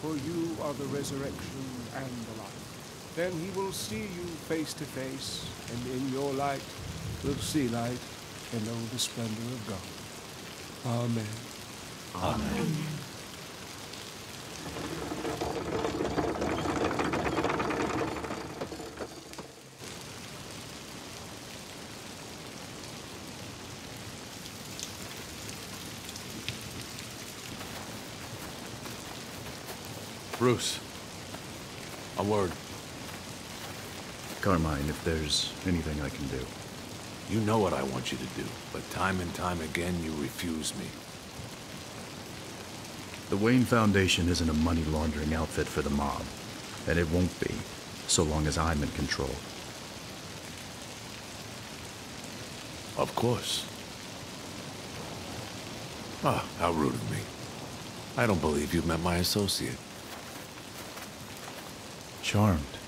for you are the resurrection and the life. Then he will see you face to face, and in your light will see light and know the splendor of God. Amen. Amen. Bruce, a word. Carmine, if there's anything I can do. You know what I want you to do, but time and time again you refuse me. The Wayne Foundation isn't a money laundering outfit for the mob, and it won't be, so long as I'm in control. Of course. Ah, how rude of me. I don't believe you've met my associate. Charmed.